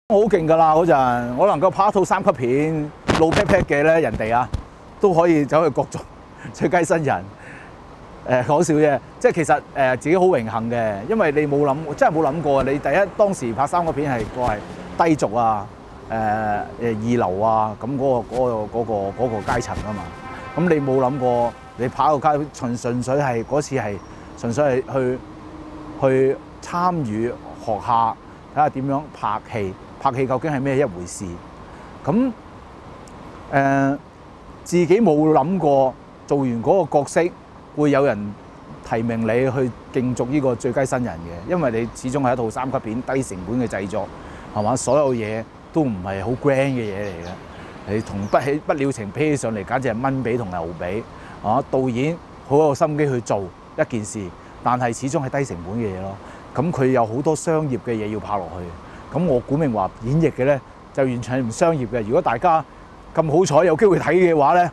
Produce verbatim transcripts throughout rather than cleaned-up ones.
好勁㗎啦！嗰陣我能夠拍一套三級片露 pat pat 嘅咧，人哋啊都可以走去角逐最佳新人。誒講笑啫，即係其實誒、呃、自己好榮幸嘅，因為你冇諗，真係冇諗過。你第一當時拍三級片係個係低俗啊、誒、呃、誒二流啊，咁嗰、嗰個嗰、嗰個嗰、嗰個嗰個階層啊嘛。咁你冇諗過，你拍個街純純粹係嗰次係純粹係去去參與學下睇下點樣拍戲，拍戲究竟係咩一回事。咁誒、呃、自己冇諗過做完嗰個角色會有人提名你去競逐呢個最佳新人嘅，因為你始終係一套三級片，低成本嘅製作，係嘛？所有嘢都唔係好 grand 嘅嘢嚟嘅。你同不起不了情比起上嚟，簡直係蚊比同牛比。啊，導演好有心機去做一件事，但係始終係低成本嘅嘢咯。咁佢有好多商業嘅嘢要拍落去。咁我古明華演繹嘅咧，就完全係唔商業嘅。如果大家咁好彩有機會睇嘅話咧，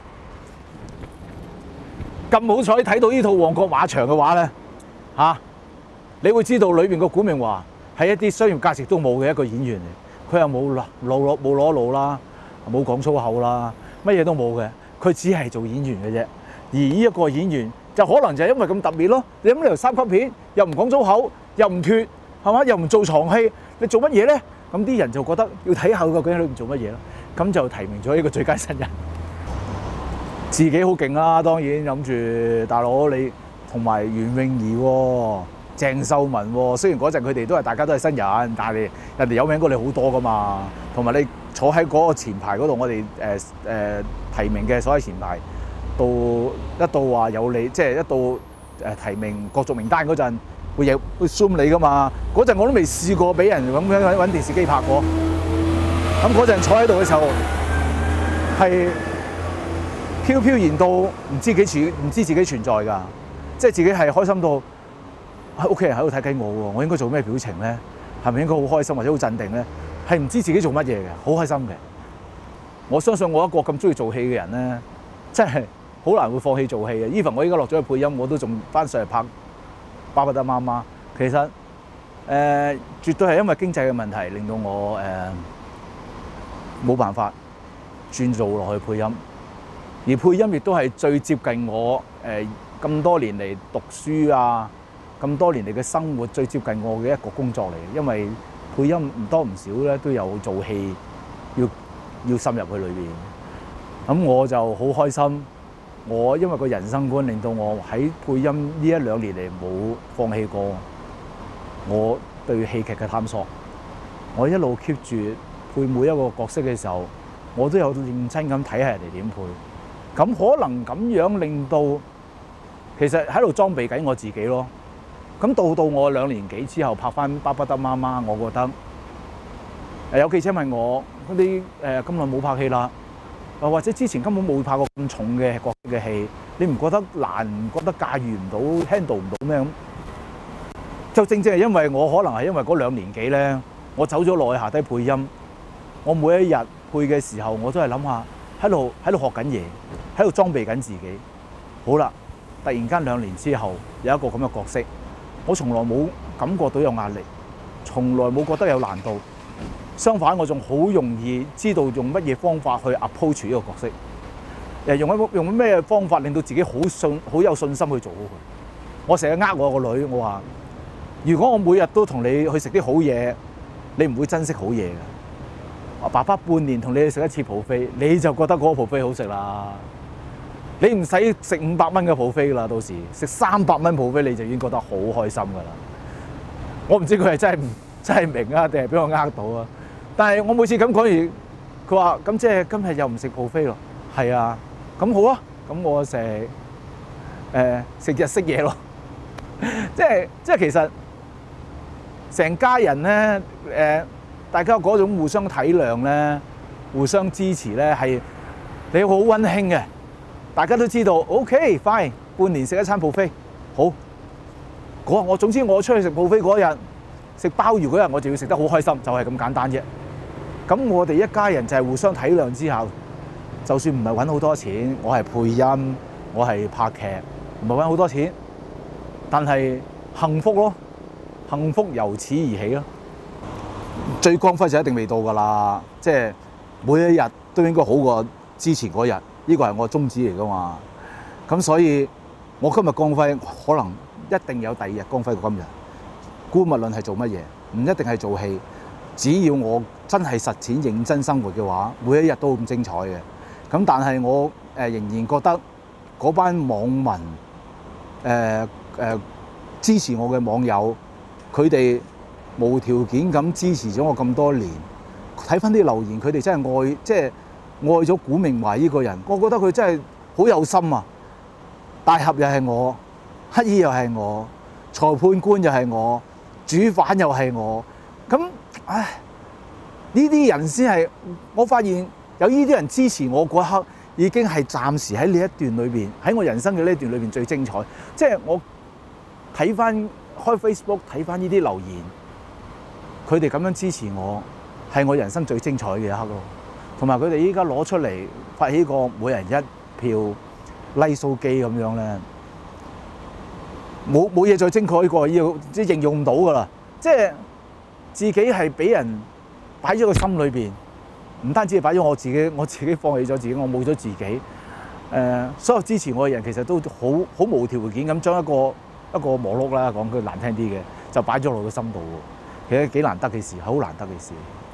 咁好彩睇到呢套《旺角馬場》嘅話咧，嚇、啊，你會知道裏邊個古明華係一啲商業價值都冇嘅一個演員嚟。佢又冇攞攞冇攞路啦，冇講粗口啦，乜嘢都冇嘅。佢只係做演員嘅啫。而呢一個演員就可能就係因為咁特別咯。你諗你由三級片又唔講粗口，又唔脱，係嘛？又唔做床戲，你做乜嘢咧？咁啲人就覺得要睇下究竟喺裏邊做乜嘢咯。咁就提名咗呢個最佳新人。自己好勁啦，當然諗住大佬你同埋袁詠儀喎、鄭秀文喎。雖然嗰陣佢哋都係大家都係新人，但係人哋有名過你好多噶嘛。同埋你坐喺嗰個前排嗰度，我哋誒誒提名嘅所謂前排，到一到話有你，即係一到誒提名角逐名單嗰陣，會有會 zoom 你噶嘛。嗰陣我都未試過俾人咁樣揾電視機拍過。咁嗰陣坐喺度嘅時候係飄飄然到唔知幾存唔知自己存在㗎，即係自己係開心到屋企人喺度睇緊我喎，我應該做咩表情咧？係咪應該好開心或者好鎮定咧？係唔知自己做乜嘢嘅，好開心嘅。我相信我一個咁中意做戲嘅人咧，真係好難會放棄做戲嘅。even 我依家落咗去配音，我都仲翻上嚟拍《巴不得媽媽》。其實誒、呃，絕對係因為經濟嘅問題，令到我誒冇、呃、辦法轉做落去配音。而配音亦都係最接近我誒咁、呃、多年嚟讀書啊，咁多年嚟嘅生活最接近我嘅一個工作嚟嘅。因為配音唔多唔少咧都有做戲，要要滲入去裏邊。咁我就好開心，我因為個人生觀令到我喺配音呢一兩年嚟冇放棄過我對戲劇嘅探索。我一路 keep 住配每一個角色嘅時候，我都有認真咁睇下人哋點配。咁可能咁樣令到其實喺度裝備緊我自己咯。咁到到我兩年幾之後拍翻《巴不得媽媽》，我覺得誒有記者問我嗰啲誒咁耐冇拍戲啦，或者之前根本冇拍過咁重嘅角色嘅戲，你唔覺得難？唔覺得駕馭唔到、handle 唔到咩咁？就正正係因為我可能係因為嗰兩年幾咧，我走咗落去下低配音，我每一日配嘅時候，我都係諗下喺度喺度學緊嘢，喺度裝備緊自己。好啦，突然間兩年之後有一個咁嘅角色。我從來冇感覺到有壓力，從來冇覺得有難度。相反，我仲好容易知道用乜嘢方法去 approach 呢個角色。誒，用一用咩方法令到自己好信、好有信心去做好佢。我成日呃我個女，我話：如果我每日都同你去食啲好嘢，你唔會珍惜好嘢嘅。爸爸半年同你去食一次 buffet，你就覺得嗰個 buffet好食啦。你唔使食五百蚊嘅 buffet啦，到時食三百蚊 buffet你就已經覺得好開心噶啦。我唔知佢係真係唔真係明啊，定係俾我呃到啊？但係我每次咁講完，佢話：咁即係今日又唔食 buffet咯？係啊，咁好啊，咁我食誒食日式嘢咯。即係即係其實成家人咧誒、呃，大家嗰種互相體諒咧、互相支持咧，係你好溫馨嘅。大家都知道 ，OK fine， 半年食一餐 buffet， 好。嗰我總之我出去食 buffet嗰日，食鮑魚嗰日，我就要食得好開心，就係咁簡單啫。咁我哋一家人就係互相體諒之下，就算唔係揾好多錢，我係配音，我係拍劇，唔係揾好多錢，但係幸福咯，幸福由此而起咯。 最光輝就一定未到㗎啦，即係每一日都應該好過之前嗰日，呢個係我宗旨嚟㗎嘛。咁所以我今日光輝可能一定有第二日光輝過今日。姑勿論係做乜嘢，唔一定係做戲，只要我真係實踐認真生活嘅話，每一日都咁精彩嘅。咁但係我誒仍然覺得嗰班網民誒誒、呃呃、支持我嘅網友，佢哋無條件咁支持咗我咁多年。睇翻啲留言，佢哋真係愛，即係愛咗古明華呢個人。我覺得佢真係好有心啊！大俠又係我，乞兒又係我，裁判官又係我，主犯又係我。咁唉，呢啲人先係我發現有呢啲人支持我嗰一刻，已經係暫時喺呢一段裏邊，喺我人生嘅呢一段裏邊最精彩。即係我睇翻開 Facebook 睇翻呢啲留言，佢哋咁樣支持我，係我人生最精彩嘅一刻咯。同埋佢哋依家攞出嚟發起個每人一票拉數機咁樣咧，冇冇嘢再精彩過，要即係形容唔到噶啦。即係自己係俾人擺咗個心裏邊，唔單止係擺咗我自己，我自己放棄咗自己，我冇咗自己。誒、呃，所有支持我嘅人其實都好好無條件咁將一個一個磨碌啦，講句難聽啲嘅，就擺咗落個心度喎。其實幾難得嘅事，好難得嘅事。